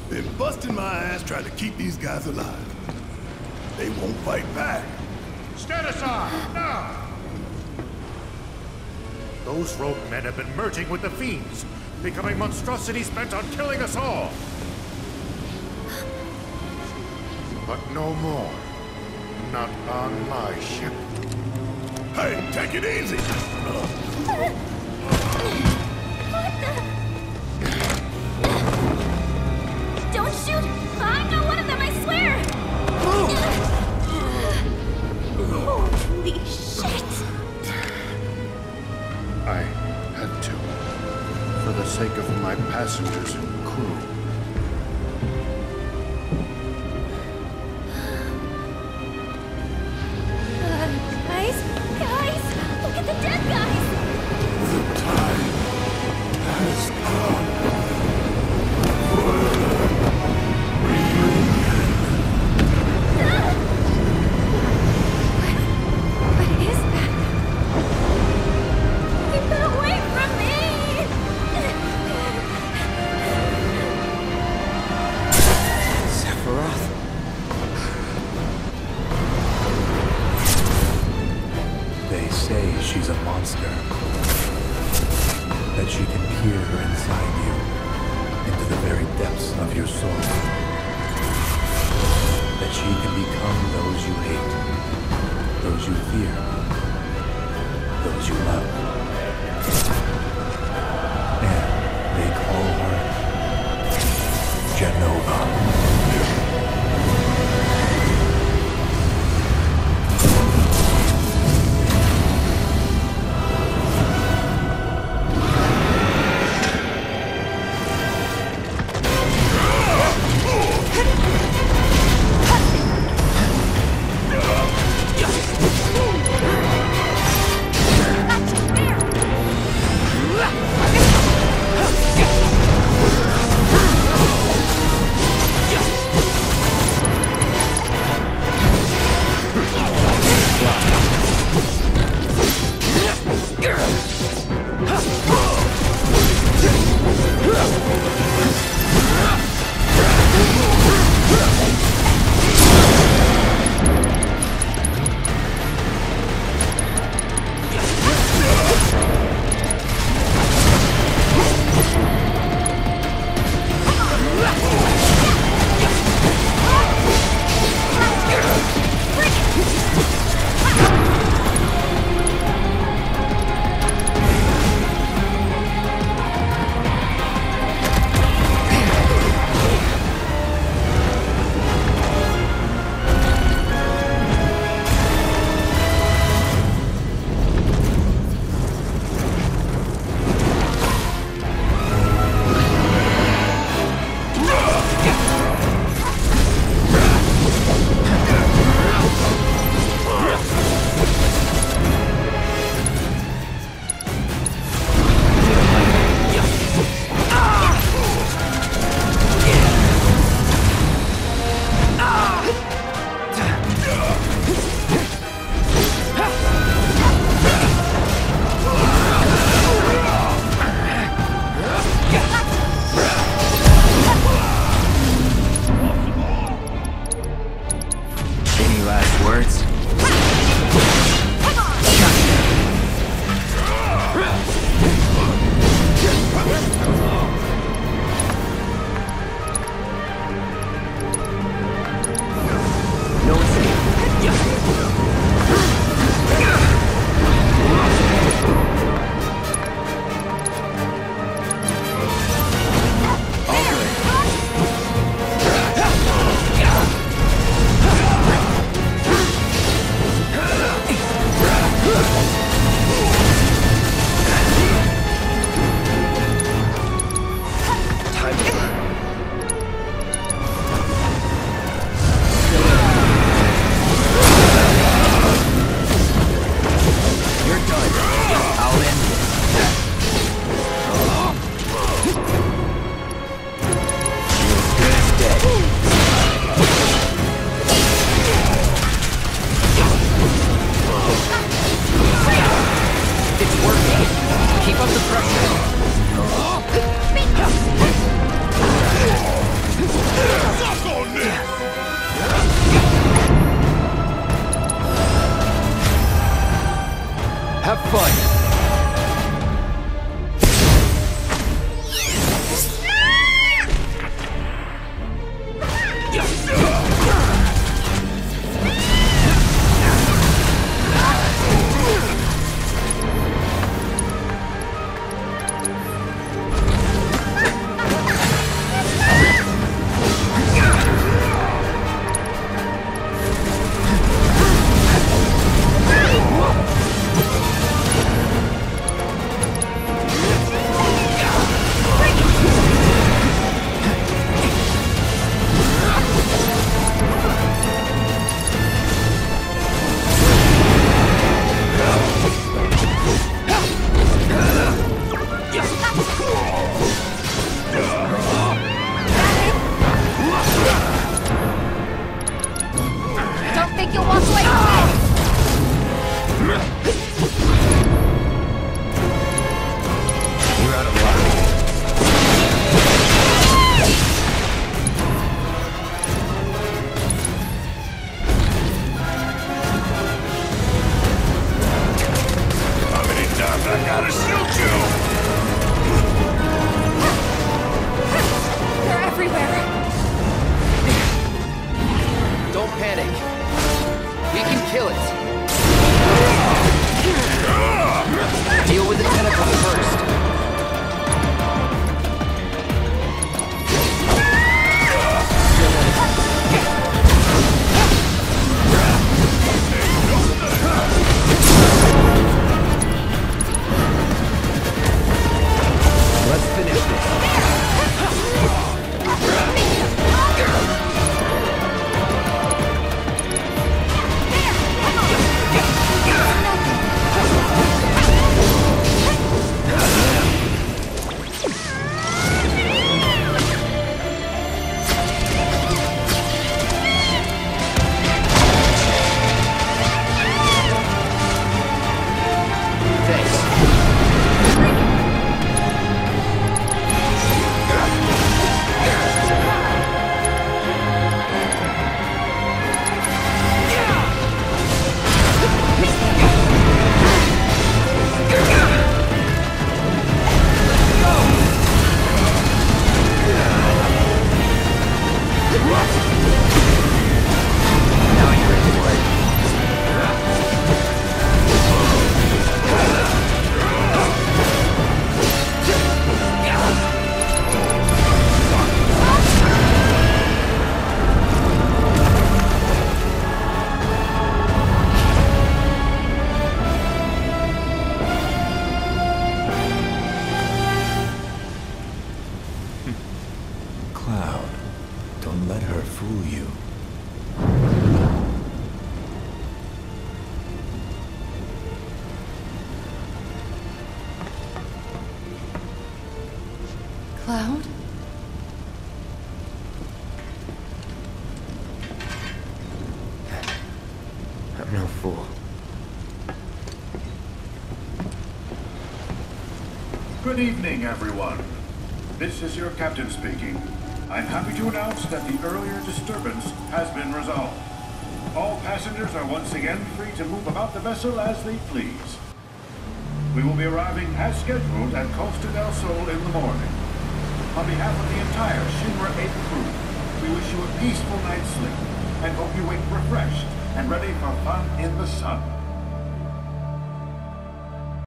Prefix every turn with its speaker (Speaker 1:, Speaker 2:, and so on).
Speaker 1: Been busting my ass trying to keep these guys alive. They won't fight back.
Speaker 2: Stand aside, now! Those rogue men have been merging with the fiends, becoming monstrosities bent on killing us all. But no more. Not on my ship.
Speaker 1: Hey, take it easy!
Speaker 3: Don't shoot! I'm not one of them, I swear! Holy shit!
Speaker 2: I had to. For the sake of my passengers and crew.
Speaker 3: Guys, look at the dead guys!
Speaker 1: The time has come.
Speaker 3: What is that? Keep it away from me!
Speaker 4: Sephiroth?
Speaker 5: They say she's a monster. That she can peer inside you, into the very depths of your soul. That she can become those you hate, those you fear, those you love. And they call her Jenova.
Speaker 4: Keep up the pressure. Have fun.
Speaker 5: Cloud, don't let her fool you.
Speaker 3: Cloud?
Speaker 4: I'm no fool.
Speaker 2: Good evening, everyone. This is your captain speaking. I'm happy to announce that the earlier disturbance has been resolved. All passengers are once again free to move about the vessel as they please. We will be arriving as scheduled at Costa del Sol in the morning. On behalf of the entire Shinra 8 crew, we wish you a peaceful night's sleep and hope you wake refreshed and ready for fun in the sun.